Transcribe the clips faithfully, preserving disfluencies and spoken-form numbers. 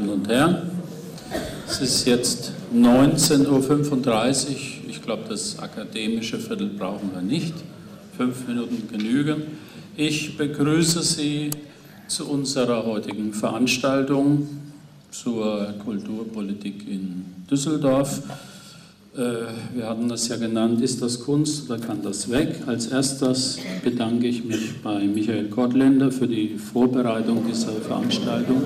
Damen und Herren, es ist jetzt neunzehn Uhr fünfunddreißig. Ich glaube, das akademische Viertel brauchen wir nicht. Fünf Minuten genügen. Ich begrüße Sie zu unserer heutigen Veranstaltung zur Kulturpolitik in Düsseldorf. Wir hatten das ja genannt, ist das Kunst oder kann das weg? Als erstes bedanke ich mich bei Michael Kottländer für die Vorbereitung dieser Veranstaltung.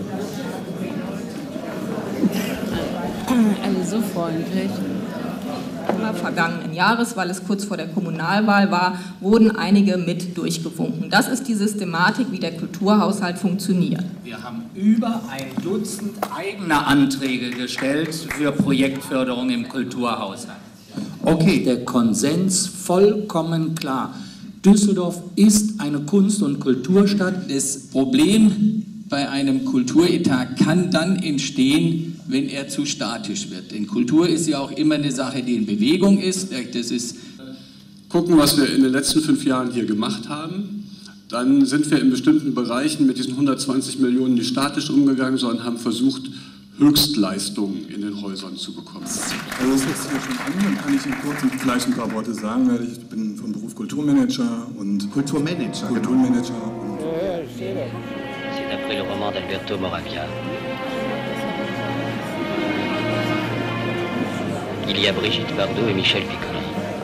Alle so freundlich. Vergangenen Jahres, weil es kurz vor der Kommunalwahl war, wurden einige mit durchgewunken. Das ist die Systematik, wie der Kulturhaushalt funktioniert. Wir haben über ein Dutzend eigener Anträge gestellt für Projektförderung im Kulturhaushalt. Okay, der Konsens vollkommen klar. Düsseldorf ist eine Kunst- und Kulturstadt. Das Problem bei einem Kulturetat kann dann entstehen, wenn er zu statisch wird. Denn Kultur ist ja auch immer eine Sache, die in Bewegung ist. Das ist Gucken, was wir in den letzten fünf Jahren hier gemacht haben. Dann sind wir in bestimmten Bereichen mit diesen hundertzwanzig Millionen nicht statisch umgegangen, sondern haben versucht, Höchstleistungen in den Häusern zu bekommen. Also das ist hier schon an, dann kann ich Ihnen kurz gleich ein paar Worte sagen. Ich bin vom Beruf Kulturmanager und Kulturmanager. Kulturmanager. Genau. C'est d'après le roman d'Alberto Moravia. Il y a Brigitte Bardot et Michel Piccoli.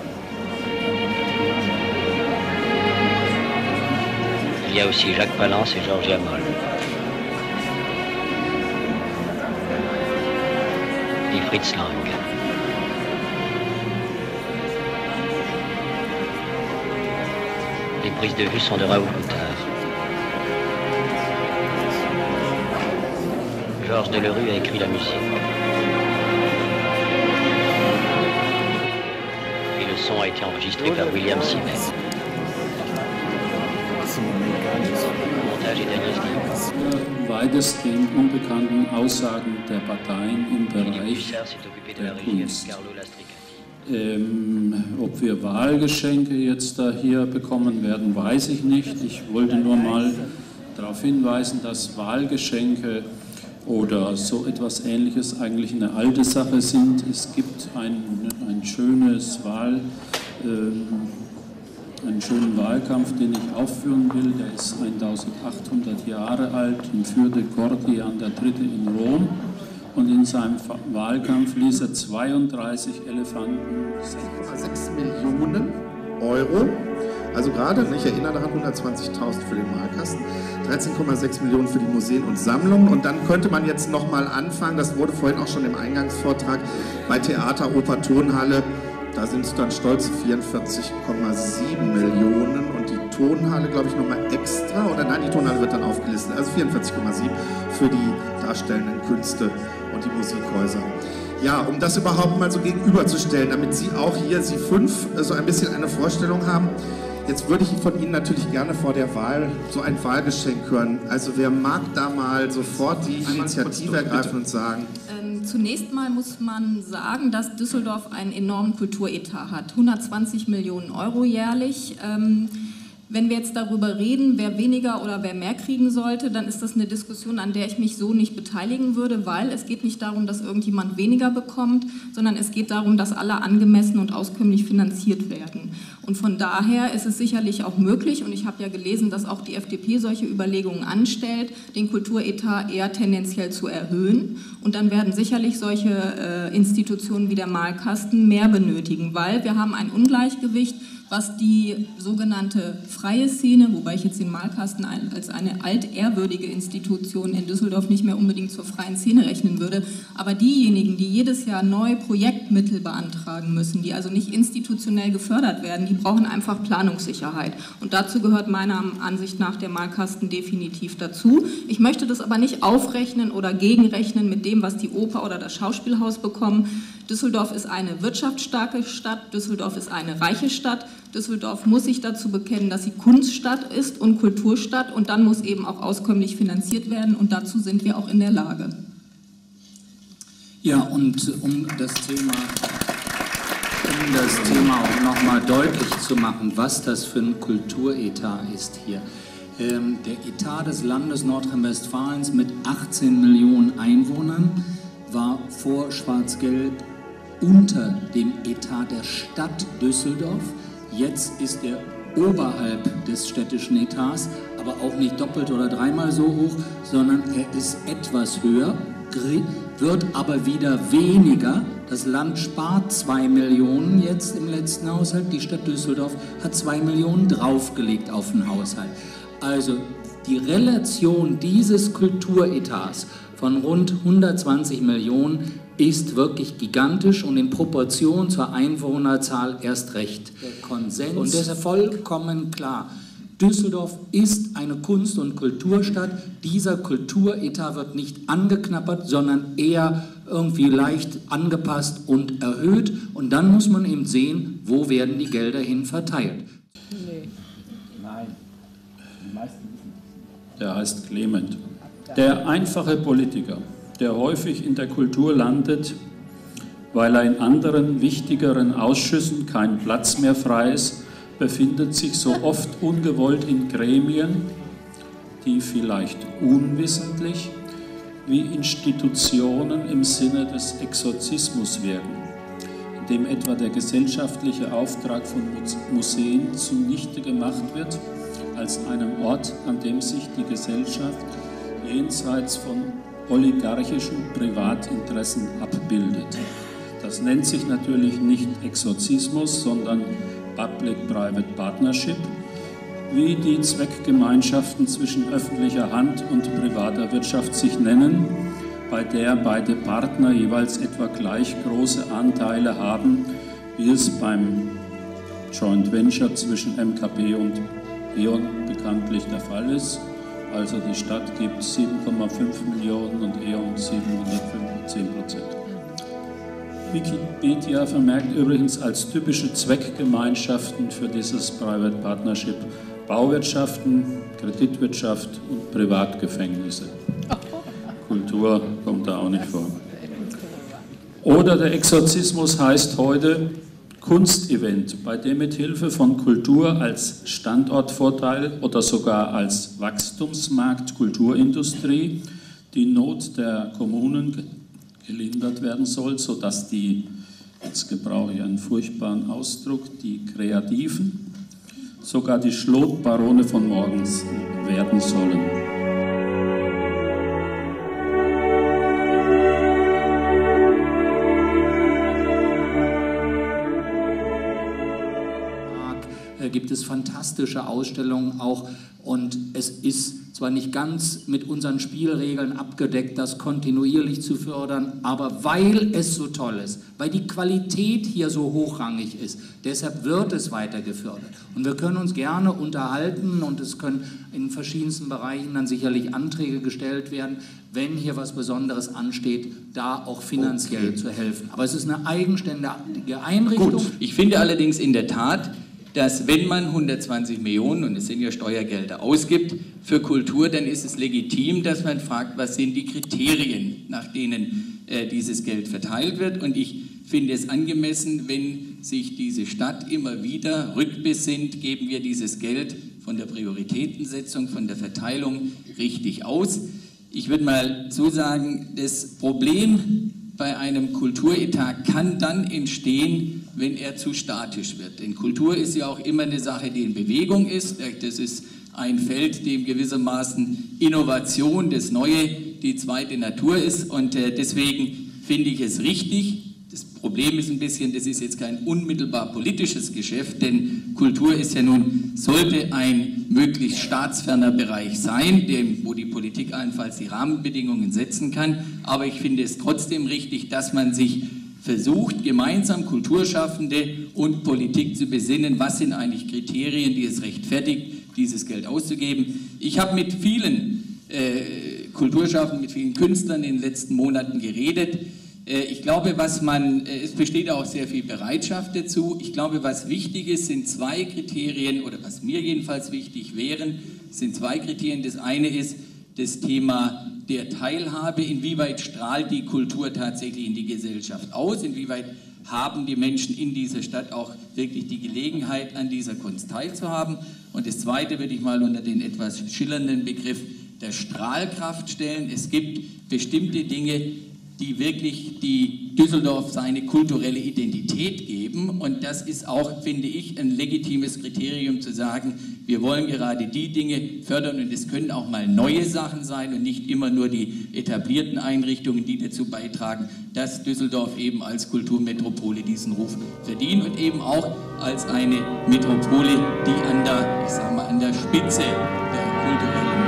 Il y a aussi Jacques Palance et Georgia Moll. Et Fritz Lang. Les prises de vue sont de Raoul Coutard. Georges Delerue a écrit la musique. Et le son a été enregistré par William Simet. Le montage est Agnès Guillaume. Weitestgehend unbekannten Aussagen der Parteien im Bereich der Kunst. Ähm, ob wir Wahlgeschenke jetzt da hier bekommen werden, weiß ich nicht. Ich wollte nur mal darauf hinweisen, dass Wahlgeschenke oder so etwas Ähnliches eigentlich eine alte Sache sind. Es gibt ein, ein schönes Wahl, äh, einen schönen Wahlkampf, den ich aufführen will. Der ist eintausendachthundert Jahre alt und führte Gordian der Dritte in Rom. Und in seinem Wahlkampf ließ er zweiunddreißig Elefanten. sechs Millionen Euro. Also gerade, ich erinnere daran, hundertzwanzigtausend für den Malkasten, dreizehn Komma sechs Millionen für die Museen und Sammlungen. Und dann könnte man jetzt nochmal anfangen, das wurde vorhin auch schon im Eingangsvortrag, bei Theater, Oper, Tonhalle, da sind es dann stolze vierundvierzig Komma sieben Millionen und die Tonhalle, glaube ich, nochmal extra, oder nein, die Tonhalle wird dann aufgelistet, also vierundvierzig Komma sieben für die darstellenden Künste und die Musikhäuser. Ja, um das überhaupt mal so gegenüberzustellen, damit Sie auch hier, Sie fünf, so ein bisschen eine Vorstellung haben. Jetzt würde ich von Ihnen natürlich gerne vor der Wahl so ein Wahlgeschenk hören. Also wer mag da mal sofort die Initiative ergreifen und sagen? Ähm, zunächst mal muss man sagen, dass Düsseldorf einen enormen Kulturetat hat. hundertzwanzig Millionen Euro jährlich. Ähm, Wenn wir jetzt darüber reden, wer weniger oder wer mehr kriegen sollte, dann ist das eine Diskussion, an der ich mich so nicht beteiligen würde, weil es geht nicht darum, dass irgendjemand weniger bekommt, sondern es geht darum, dass alle angemessen und auskömmlich finanziert werden. Und von daher ist es sicherlich auch möglich, und ich habe ja gelesen, dass auch die F D P solche Überlegungen anstellt, den Kulturetat eher tendenziell zu erhöhen. Und dann werden sicherlich solche äh, Institutionen wie der Malkasten mehr benötigen, weil wir haben ein Ungleichgewicht, was die sogenannte freie Szene, wobei ich jetzt den Malkasten als eine altehrwürdige Institution in Düsseldorf nicht mehr unbedingt zur freien Szene rechnen würde, aber diejenigen, die jedes Jahr neu Projektmittel beantragen müssen, die also nicht institutionell gefördert werden, die brauchen einfach Planungssicherheit. Und dazu gehört meiner Ansicht nach der Malkasten definitiv dazu. Ich möchte das aber nicht aufrechnen oder gegenrechnen mit dem, was die Oper oder das Schauspielhaus bekommen. Düsseldorf ist eine wirtschaftsstarke Stadt, Düsseldorf ist eine reiche Stadt, Düsseldorf muss sich dazu bekennen, dass sie Kunststadt ist und Kulturstadt, und dann muss eben auch auskömmlich finanziert werden, und dazu sind wir auch in der Lage. Ja, und um das Thema, um das Thema auch nochmal deutlich zu machen, was das für ein Kulturetat ist hier. Ähm, der Etat des Landes Nordrhein-Westfalens mit achtzehn Millionen Einwohnern war vor Schwarz-Gelb unter dem Etat der Stadt Düsseldorf. Jetzt ist er oberhalb des städtischen Etats, aber auch nicht doppelt oder dreimal so hoch, sondern er ist etwas höher, wird aber wieder weniger. Das Land spart zwei Millionen jetzt im letzten Haushalt, die Stadt Düsseldorf hat zwei Millionen draufgelegt auf den Haushalt. Also die Relation dieses Kulturetats von rund hundertzwanzig Millionen ist wirklich gigantisch und in Proportion zur Einwohnerzahl erst recht. Der Konsens und das ist vollkommen klar. Düsseldorf ist eine Kunst- und Kulturstadt. Dieser Kulturetat wird nicht angeknabbert, sondern eher irgendwie leicht angepasst und erhöht. Und dann muss man eben sehen, wo werden die Gelder hin verteilt. Nee. Nein. Die meisten wissen es. Der heißt Clement. Der einfache Politiker, der häufig in der Kultur landet, weil er in anderen, wichtigeren Ausschüssen kein Platz mehr frei ist, befindet sich so oft ungewollt in Gremien, die vielleicht unwissentlich wie Institutionen im Sinne des Exorzismus wirken, indem etwa der gesellschaftliche Auftrag von Museen zunichte gemacht wird, als einem Ort, an dem sich die Gesellschaft jenseits von oligarchischen Privatinteressen abbildet. Das nennt sich natürlich nicht Exorzismus, sondern Public-Private Partnership, wie die Zweckgemeinschaften zwischen öffentlicher Hand und privater Wirtschaft sich nennen, bei der beide Partner jeweils etwa gleich große Anteile haben, wie es beim Joint Venture zwischen M K P und E.ON bekanntlich der Fall ist. Also die Stadt gibt sieben Komma fünf Millionen und E.ON siebenhundertzehn Prozent. Wikipedia vermerkt übrigens als typische Zweckgemeinschaften für dieses Private Partnership Bauwirtschaften, Kreditwirtschaft und Privatgefängnisse. Kultur kommt da auch nicht vor. Oder der Exorzismus heißt heute Kunstevent, bei dem mit Hilfe von Kultur als Standortvorteil oder sogar als Wachstumsmarkt Kulturindustrie die Not der Kommunen gelindert werden soll, sodass die, jetzt gebrauche ich einen furchtbaren Ausdruck, die Kreativen sogar die Schlotbarone von morgens werden sollen. Gibt es fantastische Ausstellungen auch und es ist zwar nicht ganz mit unseren Spielregeln abgedeckt, das kontinuierlich zu fördern, aber weil es so toll ist, weil die Qualität hier so hochrangig ist, deshalb wird es weiter gefördert. Und wir können uns gerne unterhalten und es können in verschiedensten Bereichen dann sicherlich Anträge gestellt werden, wenn hier was Besonderes ansteht, da auch finanziell okay. zu helfen. Aber es ist eine eigenständige Einrichtung. Gut. Ich finde allerdings in der Tat, dass wenn man hundertzwanzig Millionen, und es sind ja Steuergelder, ausgibt für Kultur, dann ist es legitim, dass man fragt, was sind die Kriterien, nach denen äh, dieses Geld verteilt wird. Und ich finde es angemessen, wenn sich diese Stadt immer wieder rückbesinnt, geben wir dieses Geld von der Prioritätensetzung, von der Verteilung richtig aus. Ich würde mal so sagen, das Problem bei einem Kulturetat kann dann entstehen, wenn er zu statisch wird. Denn Kultur ist ja auch immer eine Sache, die in Bewegung ist. Das ist ein Feld, dem gewissermaßen Innovation, das Neue, die zweite Natur ist. Und deswegen finde ich es richtig. Das Problem ist ein bisschen, das ist jetzt kein unmittelbar politisches Geschäft, denn Kultur ist ja nun, sollte ein möglichst staatsferner Bereich sein, dem, wo die Politik allenfalls die Rahmenbedingungen setzen kann. Aber ich finde es trotzdem richtig, dass man sich versucht, gemeinsam Kulturschaffende und Politik zu besinnen, was sind eigentlich Kriterien, die es rechtfertigt, dieses Geld auszugeben. Ich habe mit vielen äh, Kulturschaffenden, mit vielen Künstlern in den letzten Monaten geredet. Äh, ich glaube, was man, äh, es besteht auch sehr viel Bereitschaft dazu. Ich glaube, was wichtig ist, sind zwei Kriterien, oder was mir jedenfalls wichtig wären, sind zwei Kriterien. Das eine ist das Thema der Teilhabe, inwieweit strahlt die Kultur tatsächlich in die Gesellschaft aus, inwieweit haben die Menschen in dieser Stadt auch wirklich die Gelegenheit, an dieser Kunst teilzuhaben. Und das Zweite würde ich mal unter den etwas schillernden Begriff der Strahlkraft stellen. Es gibt bestimmte Dinge, die wirklich die Düsseldorf seine kulturelle Identität geben. Und das ist auch, finde ich, ein legitimes Kriterium zu sagen, wir wollen gerade die Dinge fördern und es können auch mal neue Sachen sein und nicht immer nur die etablierten Einrichtungen, die dazu beitragen, dass Düsseldorf eben als Kulturmetropole diesen Ruf verdient und eben auch als eine Metropole, die an der, ich sag mal, an der Spitze der kulturellen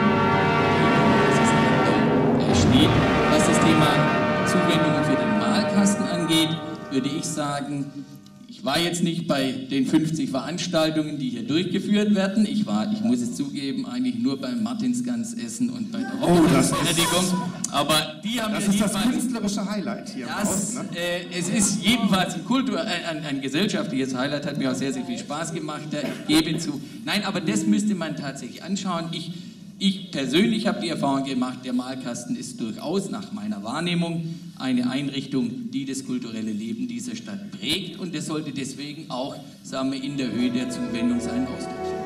äh, steht. Was das Thema Zuwendungen für den Malkasten angeht, würde ich sagen, ich war jetzt nicht bei den fünfzig Veranstaltungen, die hier durchgeführt werden. Ich war, ich muss es zugeben, eigentlich nur beim Martinsgansessen und bei der Hochzeitsbeerdigung. Aber die haben das ja ist das jedenfalls, künstlerische Highlight hier im das, Haus, ne? äh, es ist jedenfalls ein, Kultur, äh, ein, ein gesellschaftliches Highlight, hat mir auch sehr, sehr viel Spaß gemacht. Ich gebe zu. Nein, aber das müsste man tatsächlich anschauen. Ich Ich persönlich habe die Erfahrung gemacht, der Malkasten ist durchaus nach meiner Wahrnehmung eine Einrichtung, die das kulturelle Leben dieser Stadt prägt und es sollte deswegen auch, sagen wir, in der Höhe der Zuwendung seinen Ausdruck finden.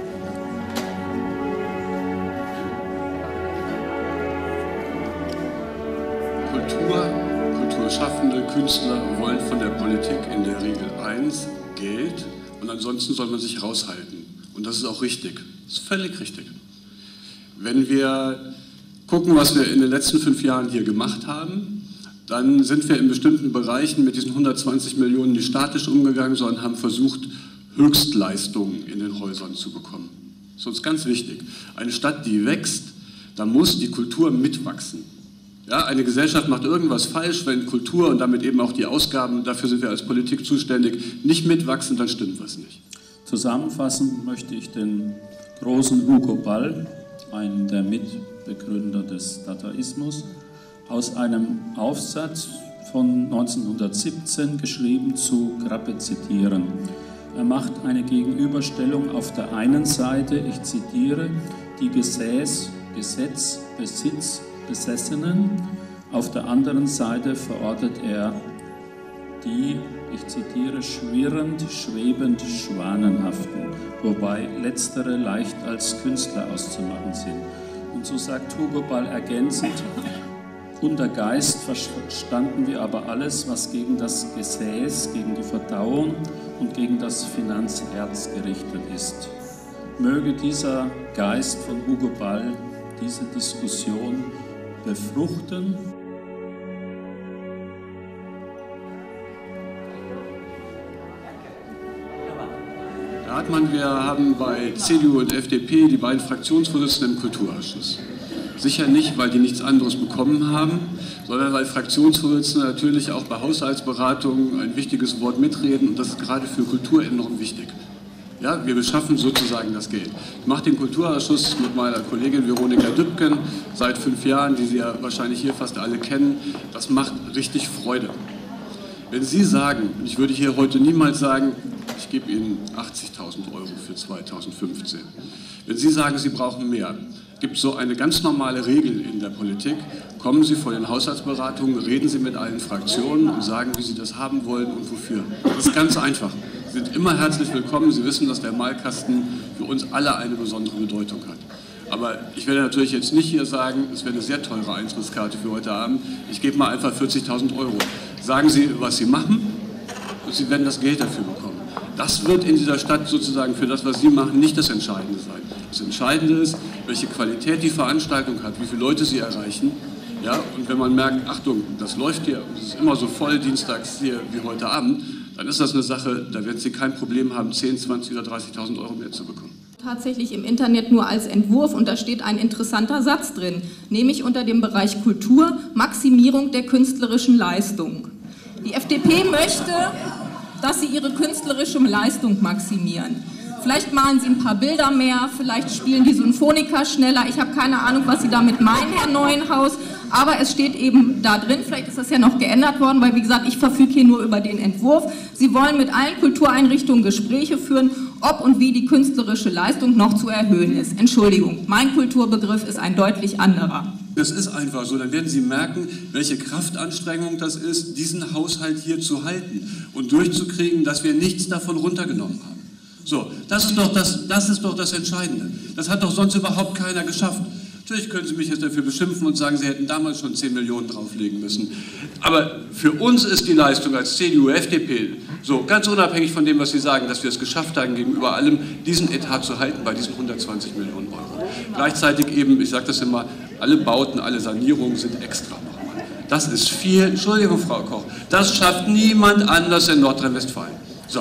Kultur, Kulturschaffende, Künstler wollen von der Politik in der Regel eins, Geld, und ansonsten soll man sich raushalten. Und das ist auch richtig. Das ist völlig richtig. Wenn wir gucken, was wir in den letzten fünf Jahren hier gemacht haben, dann sind wir in bestimmten Bereichen mit diesen hundertzwanzig Millionen nicht statisch umgegangen, sondern haben versucht, Höchstleistungen in den Häusern zu bekommen. Das ist uns ganz wichtig. Eine Stadt, die wächst, da muss die Kultur mitwachsen. Ja, eine Gesellschaft macht irgendwas falsch, wenn Kultur und damit eben auch die Ausgaben, dafür sind wir als Politik zuständig, nicht mitwachsen, dann stimmt was nicht. Zusammenfassend möchte ich den großen Hugo Ball, einen der Mitbegründer des Dadaismus, aus einem Aufsatz von neunzehnhundertsiebzehn geschrieben zu Grabbe zitieren. Er macht eine Gegenüberstellung auf der einen Seite, ich zitiere, die Gesäß, Gesetz, Besitz, Besessenen, auf der anderen Seite verortet er die, ich zitiere, schwirrend, schwebend, schwanenhaften, wobei letztere leicht als Künstler auszumachen sind. Und so sagt Hugo Ball ergänzend, unter Geist verstanden wir aber alles, was gegen das Gesäß, gegen die Verdauung und gegen das Finanzherz gerichtet ist. Möge dieser Geist von Hugo Ball diese Diskussion befruchten. Da hat man, wir haben bei C D U und F D P die beiden Fraktionsvorsitzenden im Kulturausschuss. Sicher nicht, weil die nichts anderes bekommen haben, sondern weil Fraktionsvorsitzende natürlich auch bei Haushaltsberatungen ein wichtiges Wort mitreden und das ist gerade für Kultur enorm wichtig. Ja, wir beschaffen sozusagen das Geld. Ich mache den Kulturausschuss mit meiner Kollegin Veronika Dübken seit fünf Jahren, die Sie ja wahrscheinlich hier fast alle kennen. Das macht richtig Freude. Wenn Sie sagen, ich würde hier heute niemals sagen, ich gebe Ihnen achtzigtausend Euro für zweitausendfünfzehn. Wenn Sie sagen, Sie brauchen mehr, gibt es so eine ganz normale Regel in der Politik. Kommen Sie vor den Haushaltsberatungen, reden Sie mit allen Fraktionen und sagen, wie Sie das haben wollen und wofür. Das ist ganz einfach. Sie sind immer herzlich willkommen. Sie wissen, dass der Malkasten für uns alle eine besondere Bedeutung hat. Aber ich werde natürlich jetzt nicht hier sagen, es wäre eine sehr teure Eintrittskarte für heute Abend. Ich gebe mal einfach vierzigtausend Euro. Sagen Sie, was Sie machen und Sie werden das Geld dafür bekommen. Das wird in dieser Stadt sozusagen für das, was Sie machen, nicht das Entscheidende sein. Das Entscheidende ist, welche Qualität die Veranstaltung hat, wie viele Leute sie erreichen. Ja, und wenn man merkt, Achtung, das läuft hier, es ist immer so voll dienstags hier wie heute Abend, dann ist das eine Sache, da werden Sie kein Problem haben, zehn, zwanzig oder dreißigtausend Euro mehr zu bekommen. Tatsächlich im Internet nur als Entwurf und da steht ein interessanter Satz drin, nämlich unter dem Bereich Kultur, Maximierung der künstlerischen Leistung. Die F D P möchte, dass sie ihre künstlerische Leistung maximieren. Vielleicht malen sie ein paar Bilder mehr, vielleicht spielen die Symphoniker schneller. Ich habe keine Ahnung, was sie damit meinen, Herr Neuenhaus. Aber es steht eben da drin, vielleicht ist das ja noch geändert worden, weil wie gesagt, ich verfüge hier nur über den Entwurf. Sie wollen mit allen Kultureinrichtungen Gespräche führen, ob und wie die künstlerische Leistung noch zu erhöhen ist. Entschuldigung, mein Kulturbegriff ist ein deutlich anderer. Das ist einfach so. Dann werden Sie merken, welche Kraftanstrengung das ist, diesen Haushalt hier zu halten und durchzukriegen, dass wir nichts davon runtergenommen haben. So, das ist doch das, das ist doch das Entscheidende. Das hat doch sonst überhaupt keiner geschafft. Natürlich können Sie mich jetzt dafür beschimpfen und sagen, Sie hätten damals schon zehn Millionen drauflegen müssen. Aber für uns ist die Leistung als C D U, F D P, so ganz unabhängig von dem, was Sie sagen, dass wir es geschafft haben, gegenüber allem diesen Etat zu halten bei diesen hundertzwanzig Millionen Euro. Gleichzeitig eben, ich sage das immer, alle Bauten, alle Sanierungen sind extra nochmal. Das ist viel, Entschuldigung, Frau Koch, das schafft niemand anders in Nordrhein-Westfalen. So.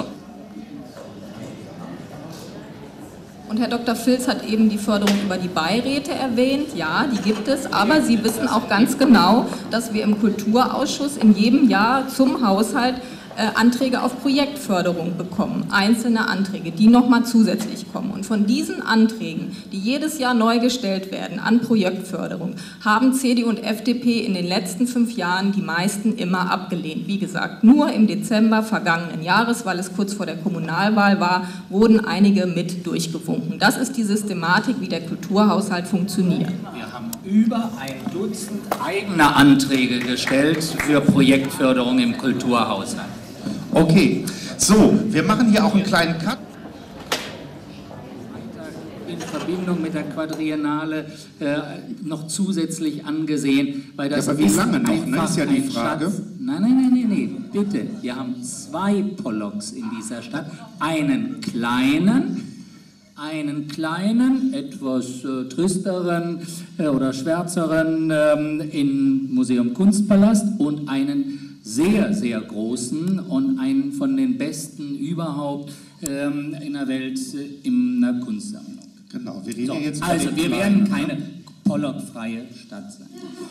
Und Herr Doktor Filz hat eben die Förderung über die Beiräte erwähnt. Ja, die gibt es, aber Sie wissen auch ganz genau, dass wir im Kulturausschuss in jedem Jahr zum Haushalt äh, Anträge auf Projektförderung bekommen, einzelne Anträge, die nochmal zusätzlich kommen. Und von diesen Anträgen, die jedes Jahr neu gestellt werden an Projektförderung, haben C D U und F D P in den letzten fünf Jahren die meisten immer abgelehnt. Wie gesagt, nur im Dezember vergangenen Jahres, weil es kurz vor der Kommunalwahl war, wurden einige mit durchgewunken. Das ist die Systematik, wie der Kulturhaushalt funktioniert. Wir haben über ein Dutzend eigener Anträge gestellt für Projektförderung im Kulturhaushalt. Okay, so, wir machen hier auch einen kleinen Cut. In Verbindung mit der Quadriennale äh, noch zusätzlich angesehen, weil das ja, aber wie ist lange noch, einfach ne? Ist ja die ein Frage. Schatz. Nein, nein, nein, nein, nein, bitte. Wir haben zwei Pollocks in dieser Stadt. Einen kleinen, einen kleinen, etwas äh, tristeren äh, oder schwärzeren ähm, im Museum Kunstpalast und einen sehr, sehr großen und einen von den besten überhaupt ähm, in der Welt äh, in der Kunstsammlung. Genau, wir reden So, jetzt über also den wir Kleinen. werden keine Pollock-freie Stadt sein.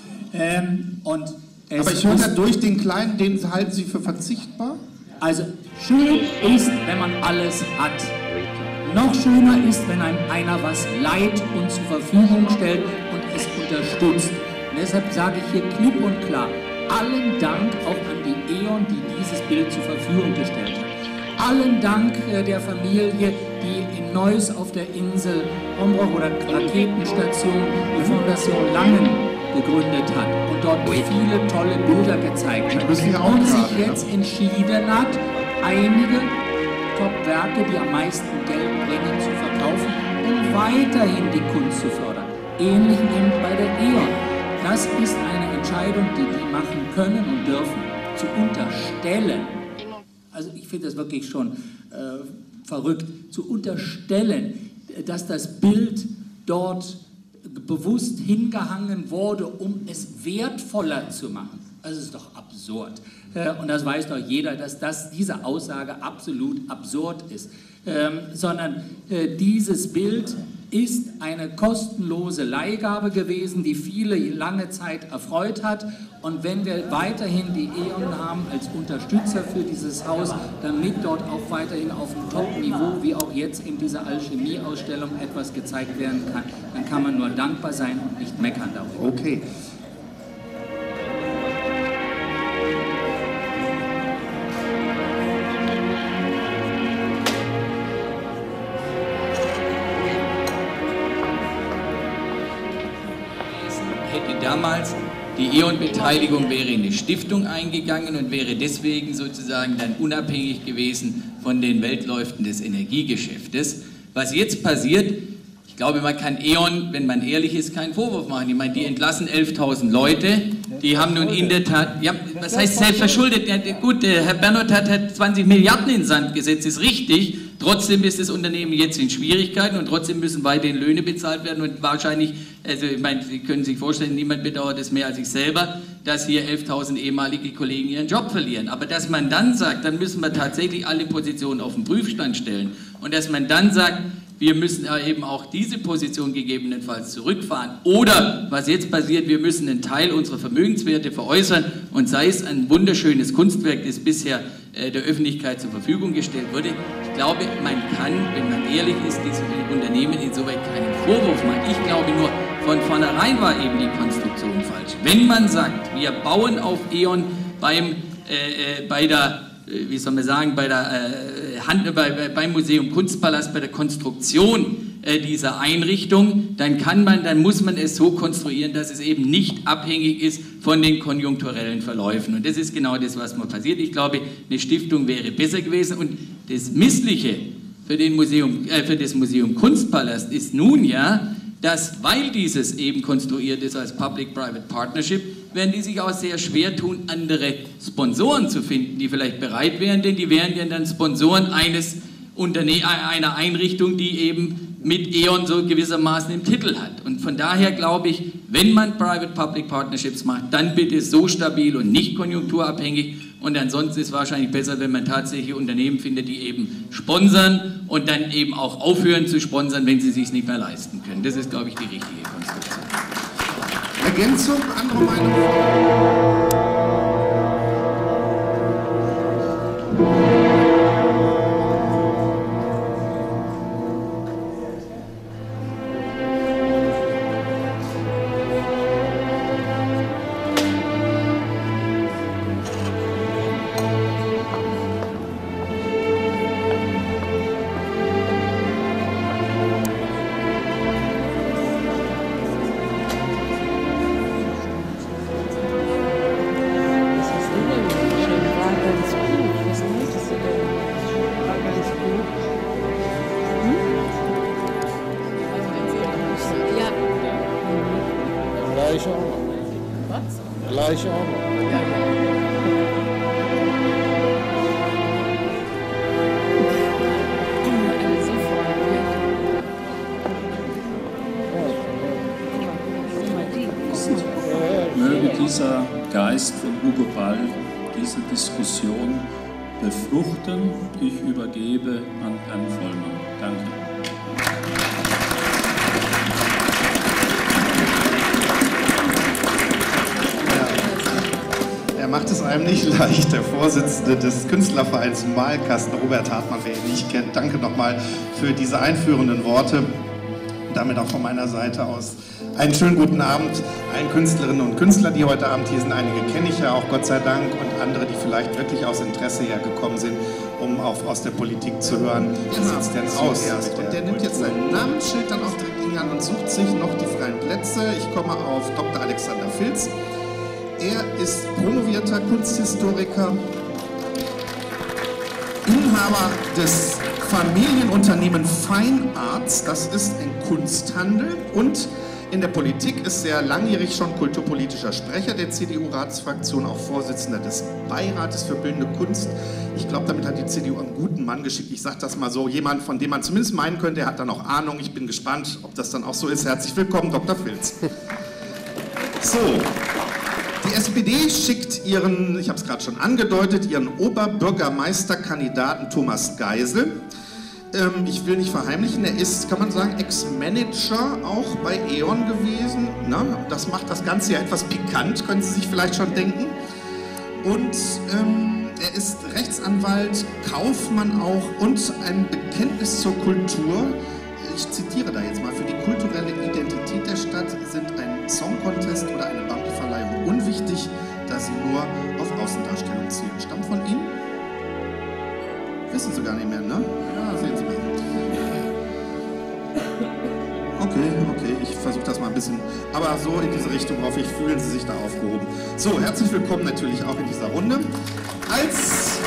Ähm, und es Aber ich höre ist, durch den Kleinen, den halten Sie für verzichtbar? also schön ist, wenn man alles hat. Noch schöner ist, wenn einem einer was leiht und zur Verfügung stellt und es unterstützt. Und deshalb sage ich hier klipp und klar, allen Dank auch an die E O N, die dieses Bild zur Verfügung gestellt hat. Allen Dank äh, der Familie, die in Neuss auf der Insel Hombroch oder Raketenstation die Fondation Langen gegründet hat und dort viele tolle Bilder gezeigt hat. müssen ja auch Und sich gerade, jetzt entschieden hat, einige Top-Werke, die am meisten Geld bringen, zu verkaufen, um weiterhin die Kunst zu fördern. Ähnlich eben bei der E O N. Das ist eine Entscheidung, die die machen können und dürfen, zu unterstellen. Also ich finde das wirklich schon äh, verrückt, zu unterstellen, dass das Bild dort bewusst hingehangen wurde, um es wertvoller zu machen. Das ist doch absurd. Äh, und das weiß doch jeder, dass das, diese Aussage absolut absurd ist. Ähm, sondern äh, dieses Bild ist eine kostenlose Leihgabe gewesen, die viele lange Zeit erfreut hat. Und wenn wir weiterhin die E O N haben als Unterstützer für dieses Haus, damit dort auch weiterhin auf dem Top-Niveau, wie auch jetzt in dieser Alchemie-Ausstellung, etwas gezeigt werden kann, dann kann man nur dankbar sein und nicht meckern darüber. Okay. Hätte damals die E O N-Beteiligung wäre in eine Stiftung eingegangen und wäre deswegen sozusagen dann unabhängig gewesen von den Weltläufen des Energiegeschäftes. Was jetzt passiert, ich glaube, man kann E O N, wenn man ehrlich ist, keinen Vorwurf machen. Ich meine, die entlassen elftausend Leute, die haben nun in der Tat, ja, was heißt selbst verschuldet? Ja, gut, der Herr Bernhard hat, hat zwanzig Milliarden in den Sand gesetzt, ist richtig. Trotzdem ist das Unternehmen jetzt in Schwierigkeiten und trotzdem müssen weiterhin Löhne bezahlt werden und wahrscheinlich, also ich meine, Sie können sich vorstellen, niemand bedauert es mehr als ich selber, dass hier elftausend ehemalige Kollegen ihren Job verlieren. Aber dass man dann sagt, dann müssen wir tatsächlich alle Positionen auf den Prüfstand stellen und dass man dann sagt, wir müssen eben auch diese Position gegebenenfalls zurückfahren. Oder, was jetzt passiert, wir müssen einen Teil unserer Vermögenswerte veräußern und sei es ein wunderschönes Kunstwerk, das bisher äh, der Öffentlichkeit zur Verfügung gestellt wurde. Ich glaube, man kann, wenn man ehrlich ist, diesem Unternehmen insoweit keinen Vorwurf machen. Ich glaube nur, von vornherein war eben die Konstruktion falsch. Wenn man sagt, wir bauen auf E O N beim, äh, äh, bei der wie soll man sagen, bei der, äh, Hand, bei, beim Museum Kunstpalast, bei der Konstruktion äh, dieser Einrichtung, dann kann man, dann muss man es so konstruieren, dass es eben nicht abhängig ist von den konjunkturellen Verläufen. Und das ist genau das, was mal passiert. Ich glaube, eine Stiftung wäre besser gewesen. Und das Missliche für, den Museum, äh, für das Museum Kunstpalast ist nun ja, dass, weil dieses eben konstruiert ist als Public-Private Partnership, werden die sich auch sehr schwer tun, andere Sponsoren zu finden, die vielleicht bereit wären, denn die wären ja dann Sponsoren eines Unterne- einer Einrichtung, die eben mit E O N so gewissermaßen im Titel hat. Und von daher glaube ich, wenn man Private-Public Partnerships macht, dann bitte so stabil und nicht konjunkturabhängig. Und ansonsten ist es wahrscheinlich besser, wenn man tatsächlich Unternehmen findet, die eben sponsern und dann eben auch aufhören zu sponsern, wenn sie es sich nicht mehr leisten können. Das ist, glaube ich, die richtige Konstruktion. Ergänzung, andere Meinung? Möge dieser Geist von Hugo Ball diese Diskussion befruchten. Ich übergebe an Herrn Vollmann. Danke. Er macht es einem nicht leicht, der Vorsitzende des Künstlervereins Malkasten, Robert Hartmann, wer ihn nicht kennt. Danke nochmal für diese einführenden Worte. Damit auch von meiner Seite aus einen schönen guten Abend allen Künstlerinnen und Künstlern, die heute Abend hier sind. Einige kenne ich ja auch, Gott sei Dank, und andere, die vielleicht wirklich aus Interesse hergekommen sind, um auch aus der Politik zu hören, wie sieht es denn aus? Erst. Und der nimmt jetzt sein Namensschild dann auch direkt in die Hand und sucht sich noch die freien Plätze. Ich komme auf Doktor Alexander Filz. Er ist promovierter Kunsthistoriker, Inhaber des Familienunternehmen Fine Arts, das ist ein Kunsthandel, und in der Politik ist er langjährig schon kulturpolitischer Sprecher der C D U-Ratsfraktion, auch Vorsitzender des Beirates für Bildende Kunst. Ich glaube, damit hat die C D U einen guten Mann geschickt. Ich sage das mal so, jemand, von dem man zumindest meinen könnte, er hat da noch Ahnung. Ich bin gespannt, ob das dann auch so ist. Herzlich willkommen, Doktor Filz. So. Die S P D schickt ihren, ich habe es gerade schon angedeutet, ihren Oberbürgermeisterkandidaten Thomas Geisel. Ähm, ich will nicht verheimlichen, er ist, kann man sagen, Ex-Manager auch bei E O N gewesen. Na, das macht das Ganze ja etwas pikant, können Sie sich vielleicht schon denken. Und ähm, er ist Rechtsanwalt, Kaufmann auch und ein Bekenntnis zur Kultur. Ich zitiere da jetzt mal: Für die kulturelle Identität der Stadt sind ein Song-Contest oder eine Bambi-Verleihung unwichtig, da sie nur auf Außendarstellung zielen. Stammt von Ihnen? Wissen Sie gar nicht mehr, ne? Ja, sehen Sie mal. Okay, okay, ich versuche das mal ein bisschen, aber so in diese Richtung hoffe ich, fühlen Sie sich da aufgehoben. So, herzlich willkommen natürlich auch in dieser Runde. Als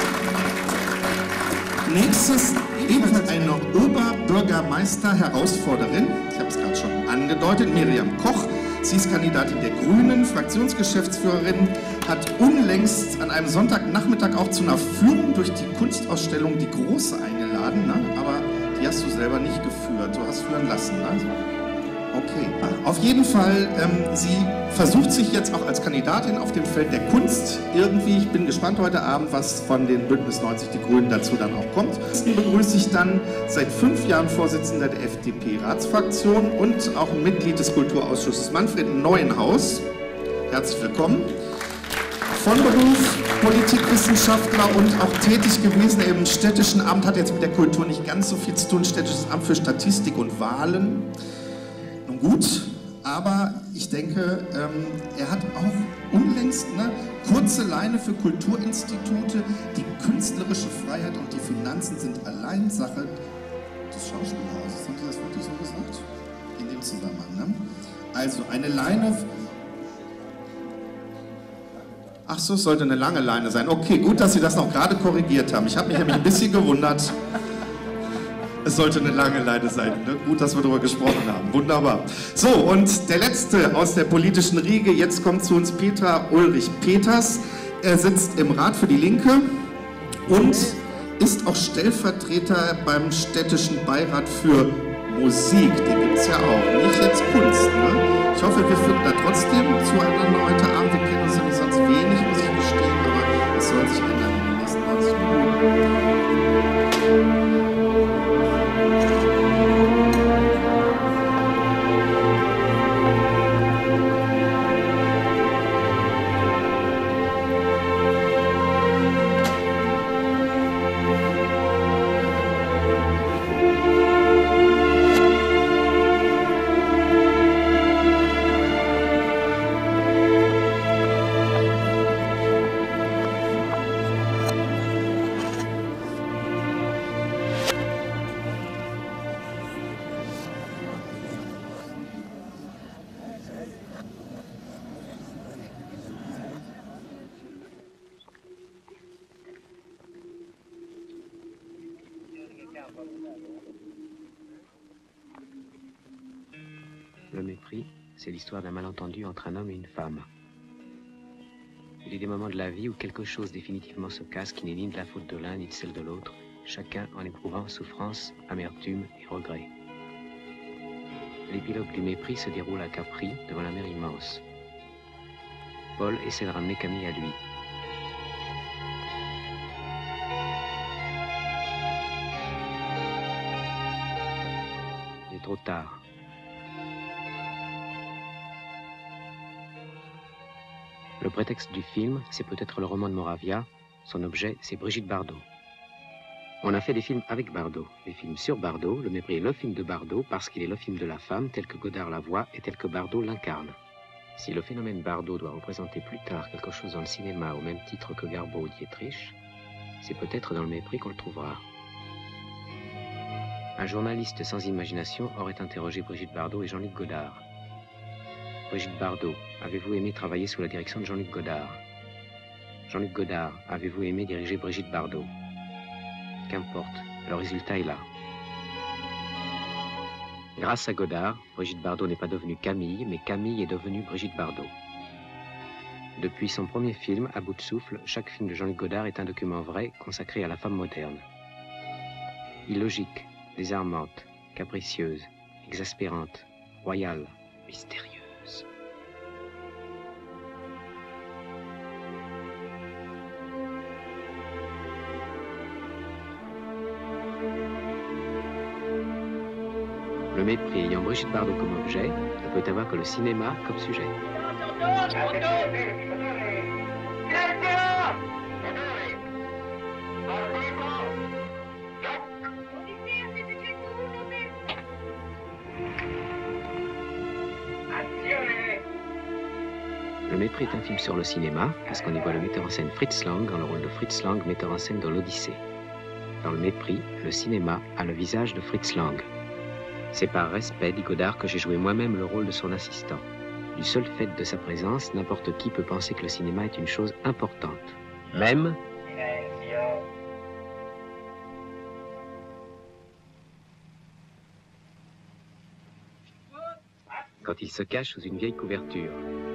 nächstes ebenfalls eine Oberbürgermeister-Herausforderin, ich habe es gerade schon angedeutet, Miriam Koch. Sie ist Kandidatin der Grünen, Fraktionsgeschäftsführerin, hat unlängst an einem Sonntagnachmittag auch zu einer Führung durch die Kunstausstellung Die Große eingeladen, ne? Aber die hast du selber nicht geführt, du hast führen lassen. Ne? Okay, auf jeden Fall, ähm, sie versucht sich jetzt auch als Kandidatin auf dem Feld der Kunst irgendwie. Ich bin gespannt heute Abend, was von den Bündnis neunzig Die Grünen dazu dann auch kommt. Dann begrüße ich dann seit fünf Jahren Vorsitzender der F D P-Ratsfraktion und auch Mitglied des Kulturausschusses Manfred Neuenhaus. Herzlich willkommen. Von Beruf Politikwissenschaftler und auch tätig gewesen im städtischen Amt, hat jetzt mit der Kultur nicht ganz so viel zu tun, städtisches Amt für Statistik und Wahlen. Nun gut, aber ich denke, ähm, er hat auch unlängst eine kurze Leine für Kulturinstitute. Die künstlerische Freiheit und die Finanzen sind allein Sache des Schauspielhauses. Haben Sie das wirklich so gesagt? In dem Zusammenhang, ne? Also eine Leine. Ach so, es sollte eine lange Leine sein. Okay, gut, dass Sie das noch gerade korrigiert haben. Ich habe mich nämlich ein bisschen gewundert. Es sollte eine lange Leine sein. Ne? Gut, dass wir darüber gesprochen haben. Wunderbar. So, und der Letzte aus der politischen Riege. Jetzt kommt zu uns Peter Ulrich Peters. Er sitzt im Rat für die Linke und ist auch Stellvertreter beim städtischen Beirat für Musik. Den gibt es ja auch. Nicht jetzt Kunst. Ne? Ich hoffe, wir finden da trotzdem zueinander heute Abend. Wir kennen uns nämlich sonst wenig, muss ich gestehen, aber es soll sich ändern in den nächsten neunzig Minuten. Le mépris, c'est l'histoire d'un malentendu entre un homme et une femme. Il est des moments de la vie où quelque chose définitivement se casse qui n'est ni de la faute de l'un ni de celle de l'autre, chacun en éprouvant souffrance, amertume et regret. L'épilogue du mépris se déroule à Capri, devant la mer immense. Paul essaie de ramener Camille à lui. Il est trop tard. Le prétexte du film, c'est peut-être le roman de Moravia. Son objet, c'est Brigitte Bardot. On a fait des films avec Bardot, des films sur Bardot. Le mépris est le film de Bardot parce qu'il est le film de la femme tel que Godard la voit et tel que Bardot l'incarne. Si le phénomène Bardot doit représenter plus tard quelque chose dans le cinéma au même titre que Garbeau ou Dietrich, c'est peut-être dans le mépris qu'on le trouvera. Un journaliste sans imagination aurait interrogé Brigitte Bardot et Jean-Luc Godard. Brigitte Bardot, avez-vous aimé travailler sous la direction de Jean-Luc Godard? Jean-Luc Godard, avez-vous aimé diriger Brigitte Bardot? Qu'importe, le résultat est là. Grâce à Godard, Brigitte Bardot n'est pas devenue Camille, mais Camille est devenue Brigitte Bardot. Depuis son premier film, À bout de souffle, chaque film de Jean-Luc Godard est un document vrai consacré à la femme moderne. Illogique, désarmante, capricieuse, exaspérante, royale, mystérieuse. Le mépris ayant Brigitte Bardot comme objet, ne peut avoir que le cinéma comme sujet. Le mépris est un film sur le cinéma, parce qu'on y voit le metteur en scène Fritz Lang dans le rôle de Fritz Lang, metteur en scène dans l'Odyssée. Dans le mépris, le cinéma a le visage de Fritz Lang. C'est par respect, dit Godard, que j'ai joué moi-même le rôle de son assistant. Du seul fait de sa présence, n'importe qui peut penser que le cinéma est une chose importante. Même... quand il se cache sous une vieille couverture.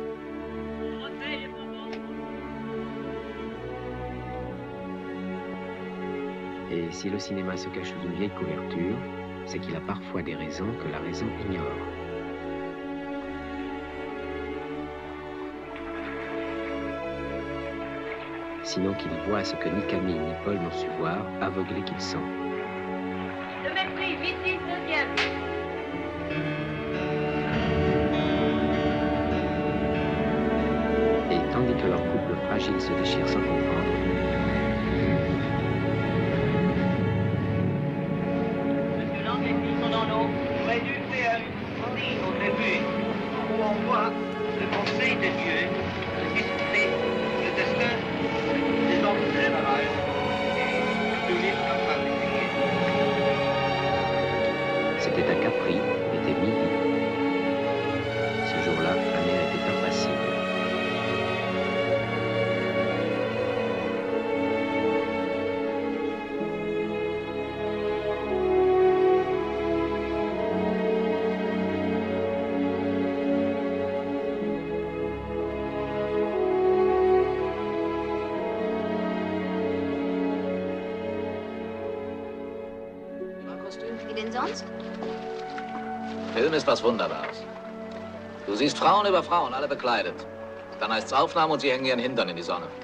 Et si le cinéma se cache sous une vieille couverture, c'est qu'il a parfois des raisons que la raison ignore. Sinon qu'il voit ce que ni Camille ni Paul n'ont su voir, aveuglés qu'ils sont. Le mépris, Vici, deuxième. Et tandis que leur couple fragile se déchire sans comprendre, où on voit le conseil de Dieu discuter le destin des hommes généraux et du livre en particulier. appris, il était midi. Ce jour-là, la mer était impassible. Wie denn sonst? Film ist was Wunderbares. Du siehst Frauen über Frauen, alle bekleidet. Dann heißt's Aufnahme und sie hängen ihren Hintern in die Sonne.